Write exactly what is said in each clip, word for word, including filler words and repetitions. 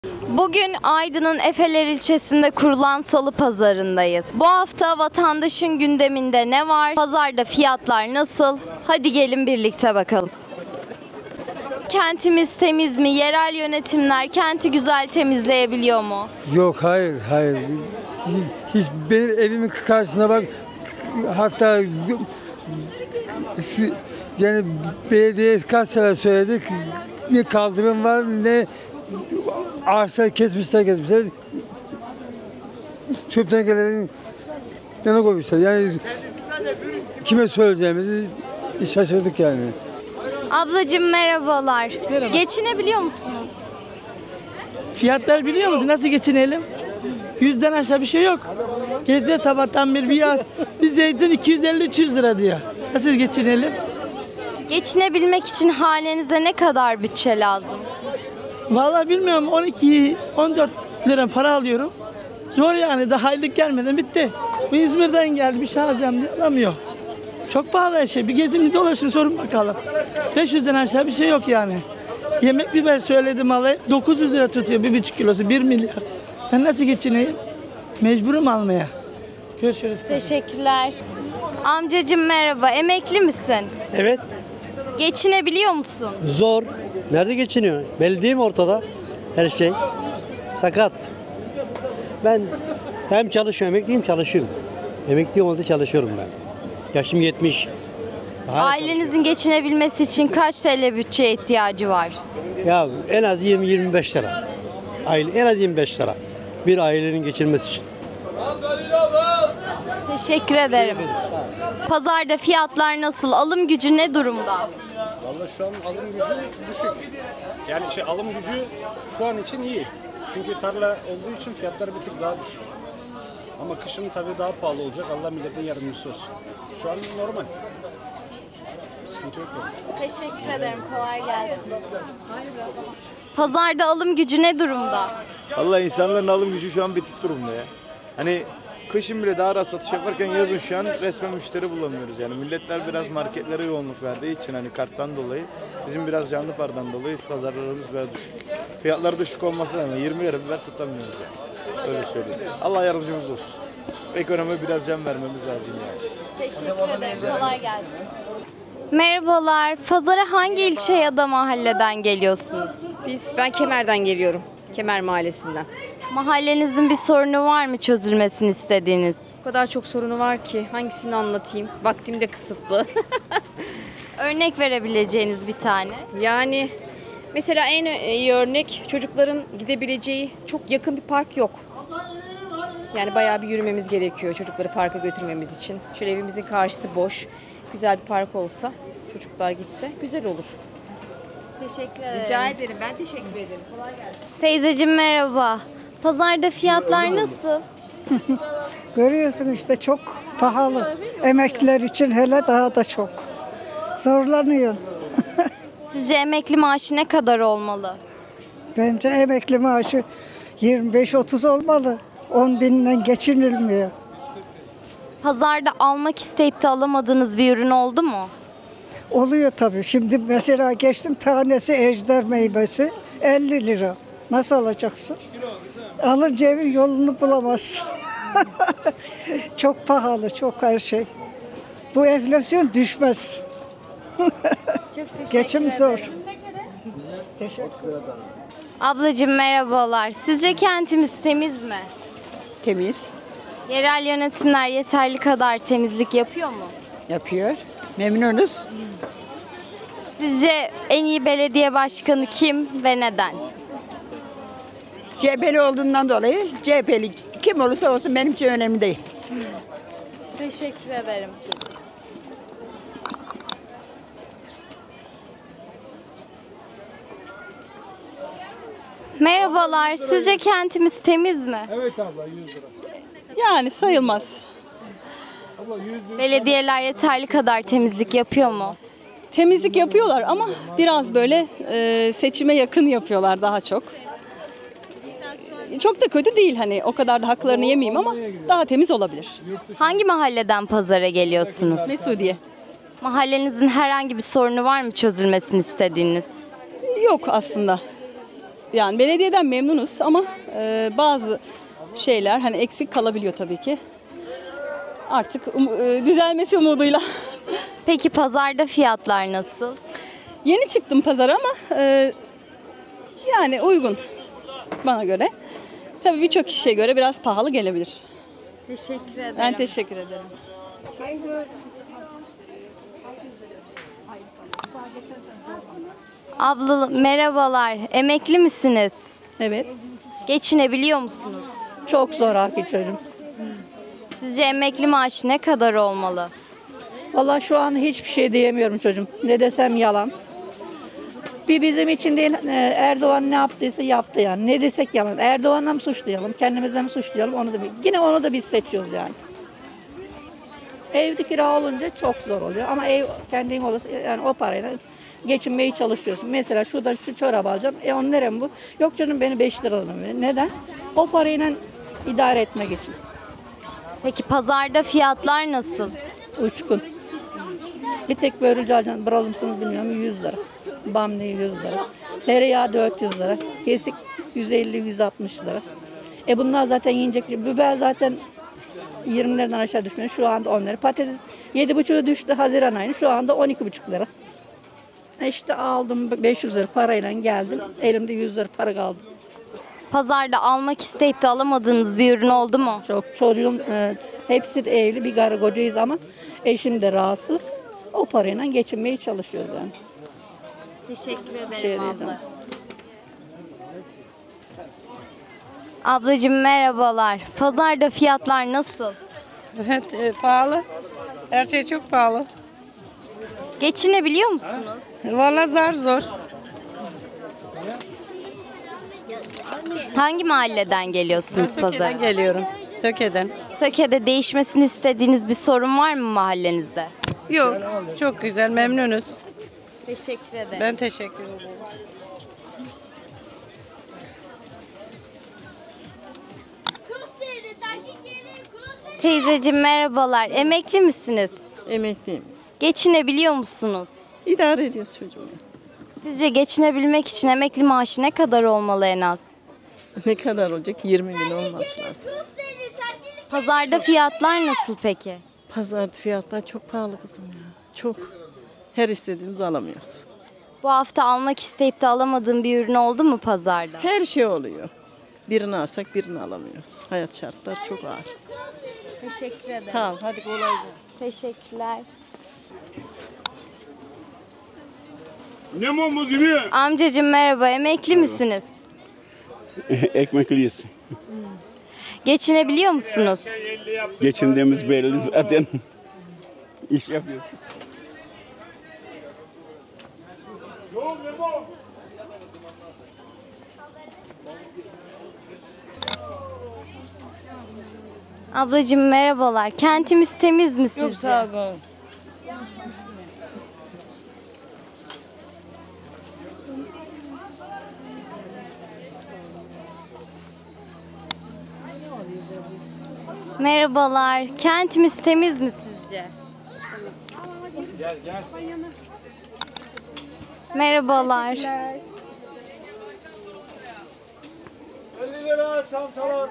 Bugün Aydın'ın Efeler ilçesinde kurulan Salı Pazarı'ndayız. Bu hafta vatandaşın gündeminde ne var? Pazarda fiyatlar nasıl? Hadi gelin birlikte bakalım. Kentimiz temiz mi? Yerel yönetimler kenti güzel temizleyebiliyor mu? Yok, hayır, hayır. Hiç benim evimin karşısına bak, hatta yani belediye kaç sefer söyledik, ne kaldırım var ne ağaçlar kesmişler kesmişler çöp tenekelerin yanına koymuşlar. Yani kime söyleyeceğimizi şaşırdık yani. Ablacığım merhabalar. Merhaba. Geçinebiliyor musunuz? Fiyatlar biliyor musun? Nasıl geçinelim? Yüzden aşağı bir şey yok. Geziyor sabahtan beri bir yaz. Bir zeytin iki yüz elli üç yüz lira diyor. Nasıl geçinelim? Geçinebilmek için hanenize ne kadar bütçe lazım? Vallahi bilmiyorum, on iki on dört lira para alıyorum. Zor yani, daha aylık gelmeden bitti. Bu İzmir'den geldi, bir şey alacağım diye alamıyor. Çok pahalı her şey. Bir gezin bir dolaşın sorun bakalım. beş yüzden aşağı bir şey yok yani. Yemek biber söyledim alayım, dokuz yüz lira tutuyor bir buçuk kilosu, bir milyar. Ben nasıl geçineyim? Mecburum almaya. Görüşürüz. Teşekkürler. Amcacığım merhaba. Emekli misin? Evet, Geçinebiliyor musun? zor. Nerede geçiniyor? Belli değil mi ortada? Her şey. Sakat. Ben hem çalışıyorum, emekliyim, çalışıyorum. Emekli olmadı çalışıyorum ben. Yaşım yetmiş. Daha Ailenizin geçinebilmesi için kaç T L bütçeye ihtiyacı var? Ya en az yirmi yirmi beş lira. Aile, en az yirmi beş lira. Bir ailenin geçirmesi için. Teşekkür ederim. Pazarda fiyatlar nasıl? Alım gücü ne durumda? Vallahi şu an alım gücü düşük. Yani şey, alım gücü şu an için iyi. Çünkü tarla olduğu için fiyatlar bir tık daha düşük. Ama kışın tabii daha pahalı olacak. Allah milletin yardımcısı olsun. Şu an normal. Sıkıntı yok yani. Teşekkür ederim. Kolay gelsin. Pazarda alım gücü ne durumda? Vallahi insanların alım gücü şu an bitik durumda ya. Hani kışın bile daha rahat satış yaparken yazın şu an resmen müşteri bulamıyoruz yani. Milletler biraz marketlere yoğunluk verdiği için, hani karttan dolayı, bizim biraz canlı paradan dolayı pazarlarımız biraz düşük. Fiyatlar düşük olması rağmen yirmi lira biber satamıyoruz yani. Öyle söyleyeyim. Allah yardımcımız olsun. Ekonomiye biraz can vermemiz lazım yani. Teşekkür ederim. Kolay gelsin. Merhabalar. Pazara hangi ilçe ya da mahalleden geliyorsunuz? Biz, ben Kemer'den geliyorum. Kemer Mahallesi'nden. Mahallenizin bir sorunu var mı çözülmesini istediğiniz? O kadar çok sorunu var ki hangisini anlatayım? Vaktim de kısıtlı. Örnek verebileceğiniz bir tane. Yani mesela en iyi örnek, çocukların gidebileceği çok yakın bir park yok. Yani bayağı bir yürümemiz gerekiyor çocukları parka götürmemiz için. Şöyle evimizin karşısı boş, güzel bir park olsa, çocuklar gitse güzel olur. Teşekkür ederim. Rica ederim. Ben teşekkür ederim. Kolay gelsin. Teyzeciğim merhaba. Pazarda fiyatlar nasıl? Görüyorsun işte, çok pahalı. Emekliler için hele daha da çok. Zorlanıyor. Sizce emekli maaşı ne kadar olmalı? Bence emekli maaşı yirmi beş otuz olmalı. on binden geçinilmiyor. Pazarda almak isteyip de alamadığınız bir ürün oldu mu? Oluyor tabii. Şimdi mesela geçtim, tanesi ejder meyvesi elli lira. Nasıl alacaksın? Alınca evin yolunu bulamazsın. Çok pahalı, çok her şey. Bu enflasyon düşmez. Çok teşekkür Geçim ederim. zor. Teşekkür ederim. Ablacığım merhabalar. Sizce kentimiz temiz mi? Temiz Yerel yönetimler yeterli kadar temizlik yapıyor mu? yapıyor. Memnunuz. Sizce en iyi belediye başkanı kim ve neden? C H P'li olduğundan dolayı C H P'li kim olursa olsun benim için önemli değil. Teşekkür ederim. Merhabalar. Sizce kentimiz temiz mi? Yani sayılmaz. Belediyeler yeterli kadar temizlik yapıyor mu? Temizlik yapıyorlar ama biraz böyle e, seçime yakın yapıyorlar daha çok. Çok da kötü değil, hani o kadar da haklarını yemeyeyim ama daha temiz olabilir. Hangi mahalleden pazara geliyorsunuz? Mesudiye. Mahallenizin herhangi bir sorunu var mı çözülmesini istediğiniz? Yok aslında. Yani belediyeden memnunuz ama e, bazı şeyler hani eksik kalabiliyor tabii ki. Artık um, e, düzelmesi umuduyla. Peki pazarda fiyatlar nasıl? Yeni çıktım pazara ama e, yani uygun bana göre. Tabii birçok kişiye göre biraz pahalı gelebilir. Teşekkür ederim. Ben teşekkür ederim. Abla merhabalar. Emekli misiniz? Evet. Geçinebiliyor musunuz? Çok zor geçiyorum. Sizce emekli maaşı ne kadar olmalı? Vallahi şu an hiçbir şey diyemiyorum çocuğum. Ne desem yalan. Bir bizim için değil, e, Erdoğan ne yaptıysa yaptı yani. Ne desek yalan. Erdoğan'la mı suçlayalım, kendimizden mi suçlayalım onu da bil- yine onu da biz seçiyoruz yani. Evde kira olunca çok zor oluyor ama ev kendin olursa yani o parayla geçinmeye çalışıyorsun. Mesela şuradan şu çorap alacağım. E on lira mı bu? Yok canım beni beş liradan verin. Neden? O parayla idare etmek için. Peki pazarda fiyatlar nasıl? Uçkun. Bir tek börülce alacaksın. Buralı mısınız bilmiyorum. yüz lira. Bamya yüz lira. Tereyağı dört yüz lira. Kesik yüz elli yüz altmış lira. E bunlar zaten yiyecek. Biber zaten yirmi liradan aşağı düşmüyor. Şu anda on lira. Patates yedi buçuğa düştü Haziran ayında. Şu anda on iki buçuk lira. E işte aldım beş yüz lira parayla geldim. Elimde yüz lira para kaldı. Pazarda almak isteyip de alamadığınız bir ürün oldu mu? Çok çocuğum e, hepsi de evli. Bir karı kocayız ama eşim de rahatsız. O parayla geçinmeye çalışıyoruz yani. Teşekkür ederim şey abla. diyeceğim. Ablacığım merhabalar. Pazarda fiyatlar nasıl? Evet, e, pahalı. Her şey çok pahalı. Geçinebiliyor musunuz? Vallahi zar zor. Hangi mahalleden geliyorsunuz pazara? Söke'den geliyorum. Söke'den. Söke'de değişmesini istediğiniz bir sorun var mı mahallenizde? Yok, çok güzel, memnunuz. Teşekkür ederim. Ben teşekkür ederim. Teyzeciğim merhabalar. Emekli misiniz? Emekliyim. Geçinebiliyor musunuz? İdare ediyoruz çocuğum. Sizce geçinebilmek için emekli maaşı ne kadar olmalı en az? Ne kadar olacak? yirmi bin olması lazım. Pazarda fiyatlar nasıl peki? Pazarda fiyatlar çok pahalı kızım ya. Çok. Her istediğimizi alamıyoruz. Bu hafta almak isteyip de alamadığın bir ürün oldu mu pazarda? Her şey oluyor. Birini alsak birini alamıyoruz. Hayat şartları çok ağır. Teşekkür ederim. Sağ ol. Hadi kolay gelsin. Teşekkürler. Ne mumu gibi? Amcacığım merhaba. Emekli misiniz? Ekmekliyiz. Geçinebiliyor musunuz? Geçindiğimiz belli zaten. İş yapıyoruz. Ablacığım merhabalar. Kentimiz temiz mi sizce? Yok sağ olun. Merhabalar. Kentimiz temiz mi sizce? Gel gel. Merhabalar. elli lira çantalar.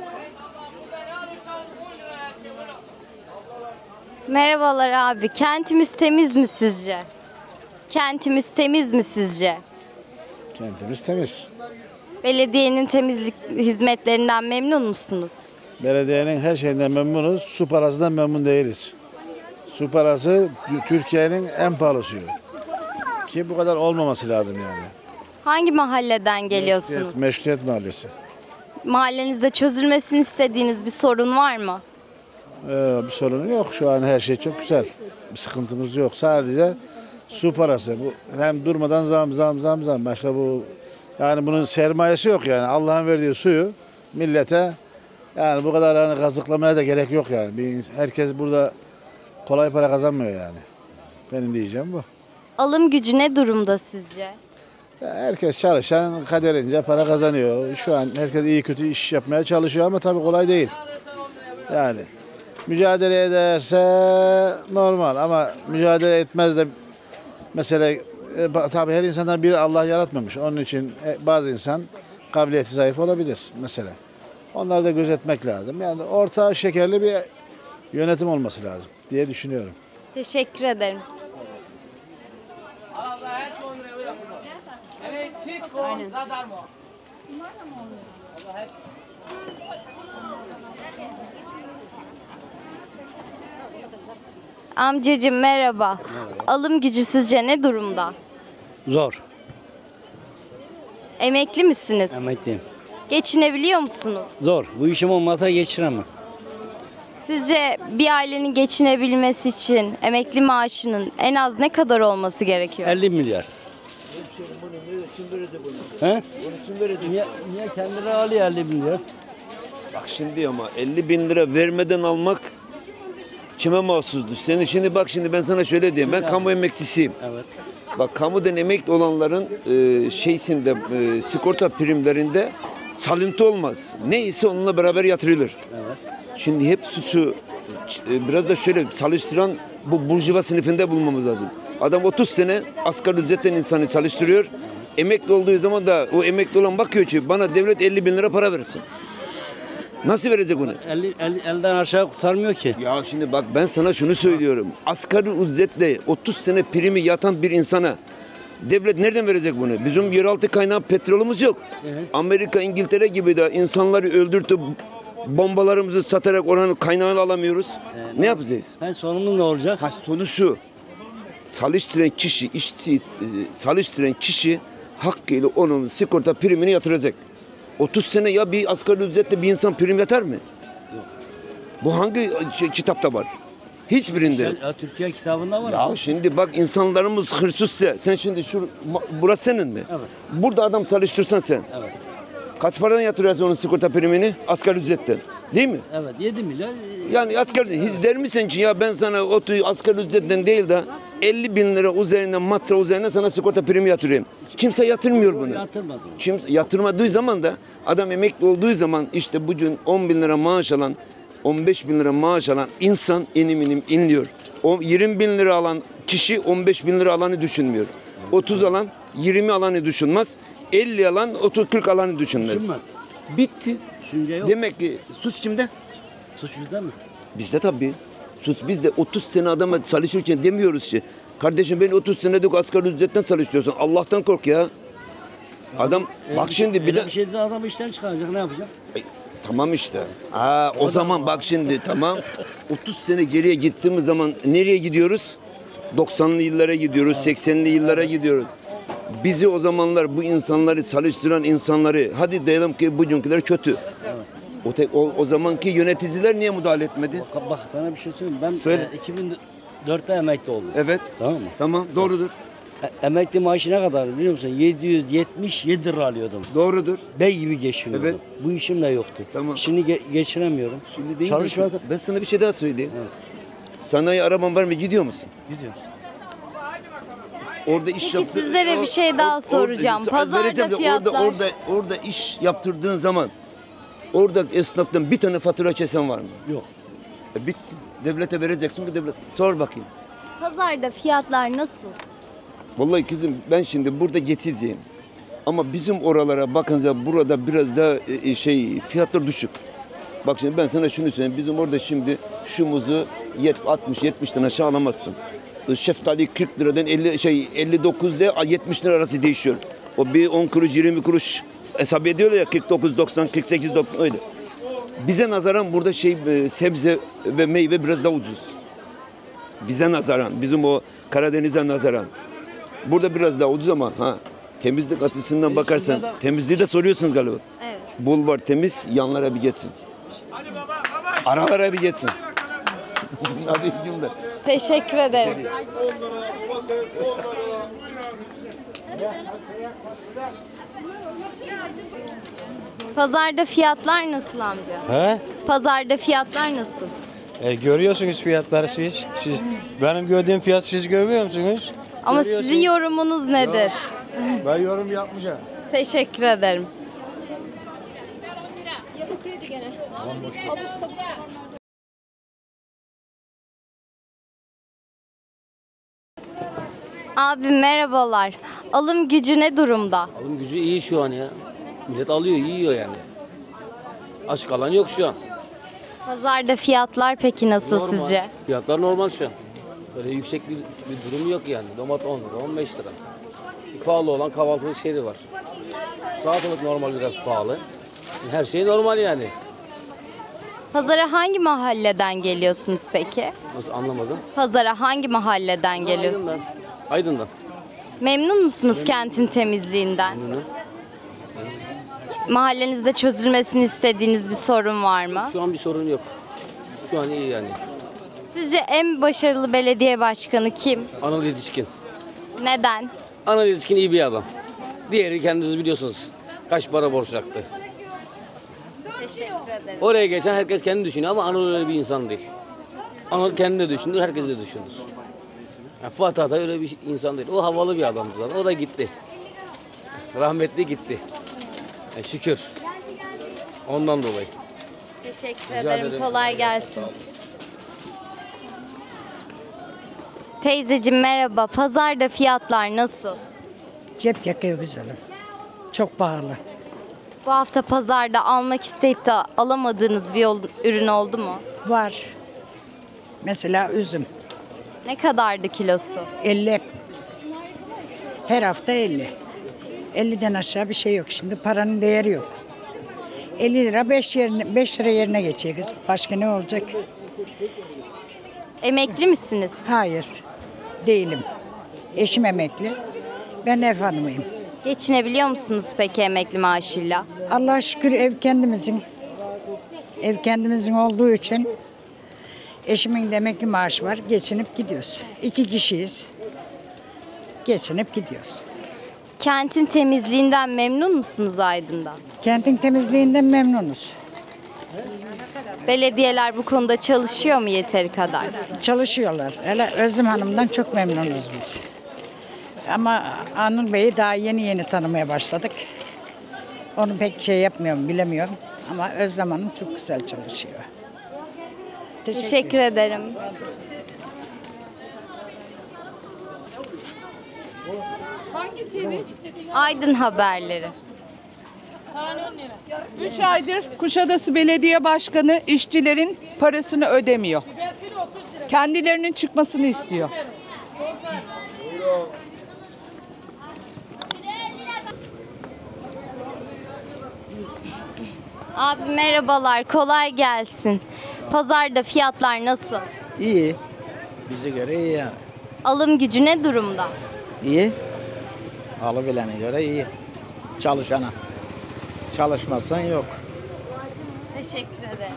Merhabalar abi. Kentimiz temiz mi sizce? Kentimiz temiz mi sizce? Kentimiz temiz. Belediyenin temizlik hizmetlerinden memnun musunuz? Belediyenin her şeyinden memnunuz. Su parasından memnun değiliz. Su parası Türkiye'nin en pahalı suyu. Ki bu kadar olmaması lazım yani. Hangi mahalleden geliyorsunuz? Meşrutiyet, Meşrutiyet Mahallesi. Mahallenizde çözülmesini istediğiniz bir sorun var mı? Ee, bir sorun yok. Şu an her şey çok güzel. Bir sıkıntımız yok. Sadece su parası. Bu hem durmadan zam zam zam zam. Başka bu yani bunun sermayesi yok yani. Allah'ın verdiği suyu millete yani bu kadar hani kazıklamaya da gerek yok yani. Bir, herkes burada kolay para kazanmıyor yani. Benim diyeceğim bu. Alım gücü ne durumda sizce? Ya herkes çalışan kaderince para kazanıyor. Şu an herkes iyi kötü iş yapmaya çalışıyor ama tabii kolay değil. Yani mücadele ederse normal ama mücadele etmez de mesela e, ba- tabii her insandan biri Allah yaratmamış. Onun için e, bazı insan kabiliyeti zayıf olabilir mesela. Onları da gözetmek lazım. Yani orta şekerli bir yönetim olması lazım diye düşünüyorum. Teşekkür ederim. Aynen. Amcacığım merhaba. Alım gücü sizce ne durumda? Zor. Emekli misiniz? Emekliyim. Geçinebiliyor musunuz? Zor. Bu işim olmasa geçiremem. Sizce bir ailenin geçinebilmesi için emekli maaşının en az ne kadar olması gerekiyor? elli milyar. He? Niye, niye kendileri alıyor elli milyar? Bak şimdi ama elli bin lira vermeden almak kime mahsustur? Senin şimdi bak şimdi ben sana şöyle diyeyim. Ben kamu emeklisiyim. Evet. Bak kamudan emekli olanların e, şeysinde e, sigorta primlerinde salıntı olmaz. Neyse onunla beraber yatırılır. Evet. Şimdi hep suçu e, biraz da şöyle çalıştıran bu burjuva sınıfında bulmamız lazım. Adam otuz sene asgari ücretten insanı çalıştırıyor. Emekli olduğu zaman da o emekli olan bakıyor ki bana devlet elli bin lira para versin. Nasıl verecek onu? elli, elli, elden aşağı kurtarmıyor ki. Ya şimdi bak ben sana şunu söylüyorum. Asgari ücretle otuz sene primi yatan bir insana devlet nereden verecek bunu? Bizim yeraltı kaynağı petrolümüz yok. Evet. Amerika, İngiltere gibi de insanları öldürtüp bombalarımızı satarak oranın kaynağını alamıyoruz. Evet. Ne yapacağız? Ben sonumuz ne olacak? Ha, sonu şu. Çalıştıran kişi, işçi, e, çalıştıran kişi hakkıyla onun sigorta primini yatıracak. otuz sene ya bir asgari ücretle bir insan prim yatar mı? Yok. Bu hangi şey, kitapta var? Hiçbirinde. Ya, Türkiye kitabında var. Ya şimdi bak insanlarımız hırsızsa sen şimdi şu burası senin mi? Evet. Burada adam çalıştırsan sen. Evet. Kaç paradan yatırıyorsun onun sigorta primini? Asgari ücretten. Değil mi? Evet yedi milyar. Yani asgari hiç der misin ki ya ben sana otu asgari ücretten değil de elli bin lira üzerinden matra üzerinden sana sigorta primi yatırayım. Kimse yatırmıyor bunu. Yatırmadı. Kimse yatırmadığı zaman da adam emekli olduğu zaman işte bugün on bin lira maaş alan on beş bin lira maaş alan insan inim inim inliyor. O yirmi bin lira alan kişi on beş bin lira alanı düşünmüyor. otuz alan yirmi alanı düşünmez. elli alan otuz kırk alanı düşünmez. Düşünmez. Bitti. Düşünce yok. Demek ki suç kimde? Suç bizde mi? Bizde tabii. Suç bizde. otuz sene adama çalışırken demiyoruz ki kardeşim ben otuz senedir asgari ücretten çalışıyorsun. Allah'tan kork ya. Adam Öyle bak bir- şimdi bir öyle de bir şeyde adam işten çıkaracak ne yapacak? tamam işte. Aa, o zaman bak şimdi tamam. otuz sene geriye gittiğimiz zaman nereye gidiyoruz? doksanlı yıllara gidiyoruz, seksenli yıllara gidiyoruz. Bizi o zamanlar bu insanları çalıştıran insanları hadi diyelim ki bugünküler kötü. O, te, o, o zamanki yöneticiler niye müdahale etmedi? Bak, bak sana bir şey söyleyeyim. Ben Söyle. e, iki bin dörtte emekli oldum. Evet. Tamam mı? Tamam doğrudur. E, emekli maaşı ne kadar biliyor musun? yedi yüz yetmiş yedi lira alıyordum. Doğrudur. Bey gibi geçiniyordum. Evet. Bu işim de yoktu. Tamam. Şimdi ge- geçiremiyorum. Şimdi değil Çalışmadım. misin? Ben sana bir şey daha söyleyeyim. Evet. Sanayi araban var mı? Gidiyor musun? Gidiyor. Orada iş Peki yaptır- sizlere bir şey daha Or- soracağım. orada- Pazarda vereceğim de fiyatlar- Orada, orada, orada iş yaptırdığın zaman orada esnaftan bir tane fatura kesen var mı? Yok. E, bitti. Devlete vereceksin ki devlet. Sor bakayım. Pazarda fiyatlar nasıl? Vallahi kızım ben şimdi burada geçeceğim. Ama bizim oralara bakınca burada biraz da e, şey fiyatlar düşük. Bak şimdi ben sana şunu söyleyeyim. Bizim orada şimdi şu muzu altmış yetmişten aşağı alamazsın. E, Şeftali kırk liradan elli şey elli dokuz ile yetmiş lira arası değişiyor. O bir on kuruş yirmi kuruş hesap ediyorlar ya kırk dokuz doksan kırk sekiz doksan öyle. Bize nazaran burada şey e, sebze ve meyve biraz daha ucuz. Bize nazaran, bizim o Karadeniz'e nazaran. Burada biraz daha ucuz ama ha temizlik açısından bakarsan de- temizliği de soruyorsunuz galiba. Evet. Bulvar temiz, yanlara bir geçsin. Aralara bir geçsin. Hadi günler. Teşekkür ederim. Pazarda fiyatlar nasıl amca? He? Pazarda fiyatlar nasıl? E, görüyorsunuz fiyatları siz. siz. Benim gördüğüm fiyat siz görmüyor musunuz? Ama Görüyorsunuz. sizin yorumunuz nedir? Ben yorum yapmayacağım. Teşekkür ederim. Yapı kredi gene. Abuk sabuk. Abi merhabalar. Alım gücü ne durumda? Alım gücü iyi şu an ya. Millet alıyor, yiyor yani. Aç kalan yok şu an. Pazarda fiyatlar peki nasıl Normal. sizce? Fiyatlar normal şu an. Böyle yüksek bir, bir durum yok yani. Domates on lira, on beş lira. Pahalı olan kahvaltılık şeyleri var. Salatalık normal biraz pahalı. Her şey normal yani. Pazara hangi mahalleden geliyorsunuz peki? Nasıl anlamadım? Pazara hangi mahalleden geliyorsunuz? Aydın'dan. Aydın'dan. Memnun musunuz kentin temizliğinden? Memnunum. Mahallenizde çözülmesini istediğiniz bir sorun var mı? Şu an bir sorun yok. Şu an iyi yani. Sizce en başarılı belediye başkanı kim? Anıl Yetişkin. Neden? Anıl Yetişkin iyi bir adam. Diğeri kendiniz biliyorsunuz. Kaç para borç yaktı. Teşekkür ederim. Oraya geçen herkes kendi düşünüyor ama Anıl öyle bir insan değil. Anıl kendi de düşünür, herkes de düşünür. Yani Fuat Atay öyle bir insan değil. O havalı bir adamdı zaten. O da gitti. Rahmetli gitti. Yani şükür. Ondan dolayı. Teşekkür Rica ederim. ederim. Kolay gelsin. Teyzeciğim merhaba. Pazarda fiyatlar nasıl? Cep yakıyor güzelim. Çok pahalı. Bu hafta pazarda almak isteyip de alamadığınız bir yol- ürün oldu mu? Var. Mesela üzüm. Ne kadardı kilosu? elli. Her hafta elli. elliden aşağı bir şey yok. Şimdi paranın değeri yok. elli lira beş yerine, beş lira yerine geçecek kızım. Başka ne olacak? Emekli misiniz? Hayır. Değilim. Eşim emekli. Ben ev hanımıyım. Geçinebiliyor musunuz peki emekli maaşıyla? Allah'a şükür ev kendimizin. Ev kendimizin olduğu için eşimin de emekli maaşı var. Geçinip gidiyoruz. İki kişiyiz. Geçinip gidiyoruz. Kentin temizliğinden memnun musunuz Aydın'dan? Kentin temizliğinden memnunuz. Belediyeler bu konuda çalışıyor mu yeteri kadar? Çalışıyorlar. Hele Özlem Hanım'dan çok memnunuz biz. Ama Anıl Bey'i daha yeni yeni tanımaya başladık. Onu pek şey yapmıyorum, bilemiyorum. Ama Özlem Hanım çok güzel çalışıyor. Teşekkür, Teşekkür ederim. Hangi T V? Aydın haberleri. üç aydır Kuşadası Belediye Başkanı işçilerin parasını ödemiyor. Kendilerinin çıkmasını istiyor. Abi merhabalar, kolay gelsin. Pazarda fiyatlar nasıl? İyi. Bize göre iyi yani. Alım gücü ne durumda? İyi. Alabilene göre iyi. Çalışana. Çalışmazsan yok. Teşekkür ederim.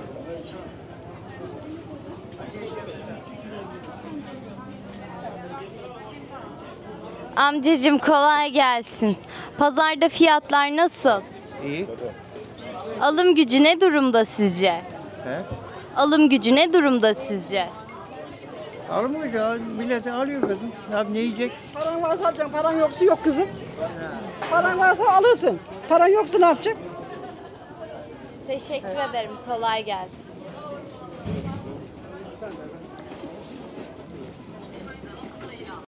Amcacığım kolay gelsin. Pazarda fiyatlar nasıl? İyi. Alım gücü ne durumda sizce? He? Alım gücü ne durumda sizce? Almıyor ya. Millet alıyor kızım. Ya ne yiyecek? Paran varsa alacaksın, paran yoksa yok kızım. Paran varsa alırsın. Paran yoksa ne yapacaksın? Teşekkür ederim. Kolay gelsin.